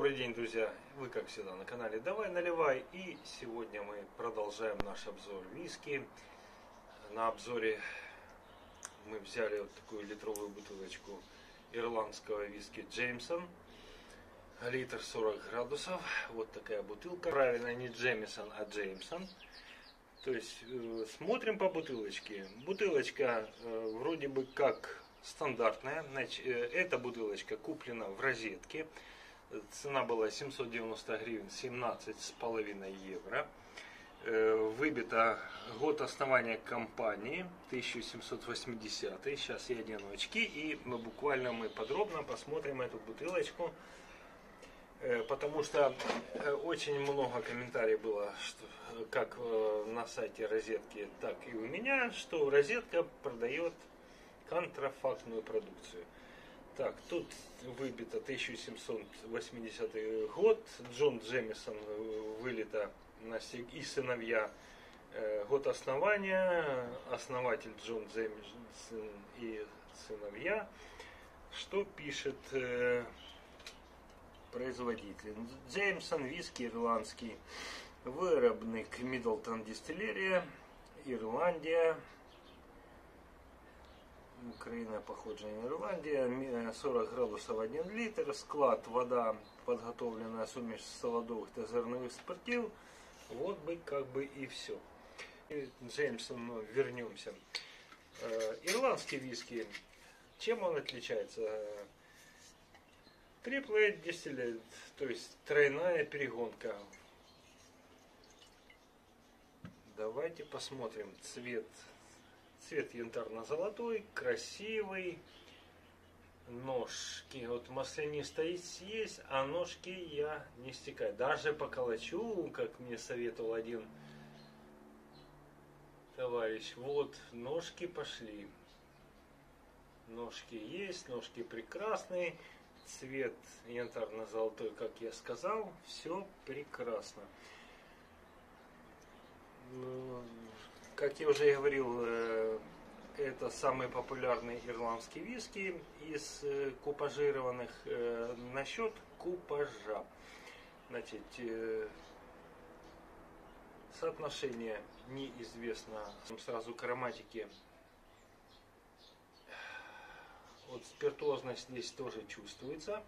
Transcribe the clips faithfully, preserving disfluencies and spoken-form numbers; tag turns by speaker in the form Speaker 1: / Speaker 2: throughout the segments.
Speaker 1: Добрый день, друзья! Вы, как всегда, на канале Давай Наливай. И сегодня мы продолжаем наш обзор виски. На обзоре мы взяли вот такую литровую бутылочку ирландского виски Джеймсон. Литр сорок градусов. Вот такая бутылка. Правильно, не Джемисон, а Джеймсон. То есть, э, смотрим по бутылочке. Бутылочка э, вроде бы как стандартная. Значит, э, эта бутылочка куплена в розетке. Цена была семьсот девяносто гривен, семнадцать с половиной евро. Выбито год основания компании, тысяча семьсот восьмидесятый. Сейчас я одену очки и мы буквально мы подробно посмотрим эту бутылочку. Потому что очень много комментариев было, что, как на сайте розетки, так и у меня, что розетка продает контрафактную продукцию. Так, тут выбито тысяча семьсот восьмидесятый год, Джон Джемисон вылито на и сыновья, год основания, основатель Джон Джемисон и сыновья. Что пишет э, производитель? Джеймсон, виски ирландский, виробник Миддлтон Дистиллерия, Ирландия. Украина, походження Ирландия, сорок градусов один литр, склад вода, подготовленная суміш солодовых та зерновых спиртів. Вот бы как бы и все. Джеймсон, ну, вернемся. Ирландский виски, чем он отличается? Триплый дистиллят, то есть тройная перегонка. Давайте посмотрим цвет. Цвет янтарно-золотой, красивый. Ножки. Вот маслянистая есть, а ножки я не стекаю. Даже поколочу, как мне советовал один товарищ. Вот, ножки пошли. Ножки есть, ножки прекрасные. Цвет янтарно-золотой, как я сказал. Все прекрасно. Как я уже говорил, это самый популярный ирландский виски из купажированных. Насчет купажа, значит, соотношение неизвестно. Сразу к ароматике. Вот спиртуозность здесь тоже чувствуется,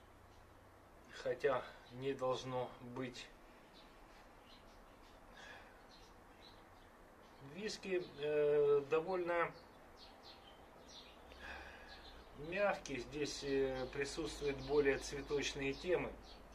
Speaker 1: хотя не должно быть. Виски э, довольно мягкий, здесь э, присутствуют более цветочные темы.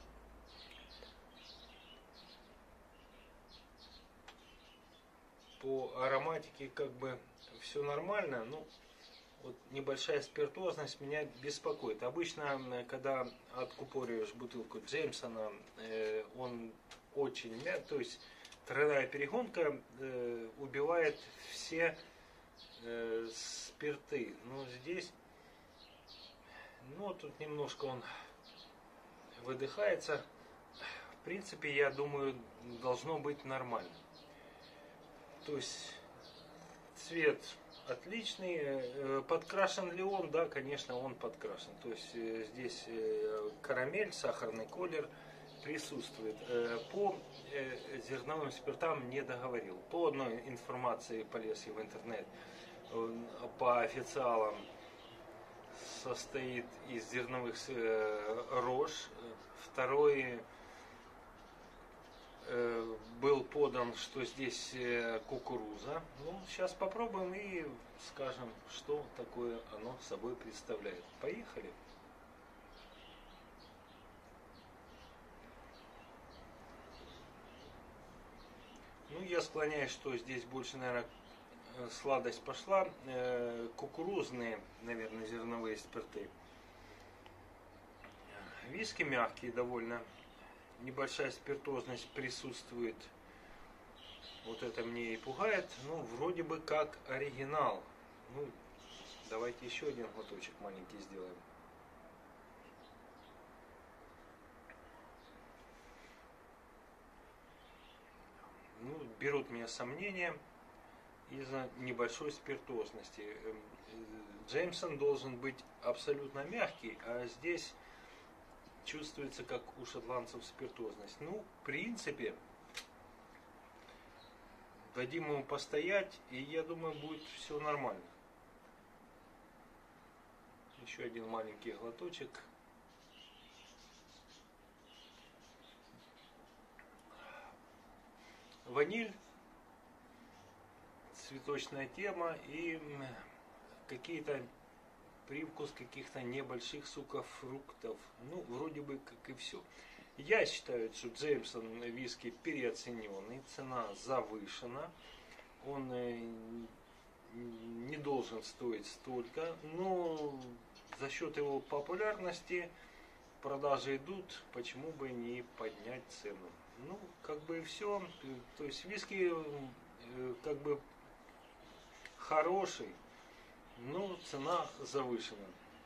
Speaker 1: По ароматике как бы все нормально, но вот небольшая спиртозность меня беспокоит. Обычно, когда откупориваешь бутылку Джеймсона, э, он очень мягкий, то есть тройная перегонка э, убивает все э, спирты. Но здесь, ну, тут немножко он выдыхается. В принципе, я думаю, должно быть нормально. То есть цвет отличный. Э, подкрашен ли он? Да, конечно, он подкрашен. То есть э, здесь э, карамель, сахарный колер присутствует. По зерновым спиртам не договорил. По одной информации полез я в интернет. По официалам состоит из зерновых рож. Второй был подан, что здесь кукуруза. Ну, сейчас попробуем и скажем, что такое оно собой представляет. Поехали. Ну, я склоняюсь, что здесь больше, наверное, сладость пошла. Кукурузные, наверное, зерновые спирты. Виски мягкие довольно. Небольшая спиртозность присутствует. Вот это мне и пугает. Ну, вроде бы как оригинал. Ну, давайте еще один глоточек маленький сделаем. Ну, берут меня сомнения из-за небольшой спиртозности. Джеймсон должен быть абсолютно мягкий, а здесь чувствуется, как у шотландцев спиртозность. Ну, в принципе, дадим ему постоять, и я думаю, будет все нормально. Еще один маленький глоточек. Ваниль, цветочная тема и какие-то привкус каких-то небольших сухофруктов. Ну, вроде бы как и все. Я считаю, что Джеймсон виски переоцененный, цена завышена. Он не должен стоить столько, но за счет его популярности продажи идут, почему бы не поднять цену. Ну, как бы и все. То есть виски как бы хороший, но цена завышена.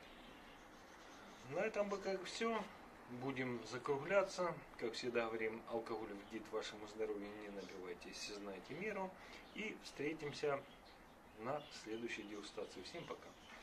Speaker 1: На этом бы как все. Будем закругляться. Как всегда говорим, алкоголь вредит вашему здоровью, не набивайтесь, знайте меру. И встретимся на следующей дегустации. Всем пока.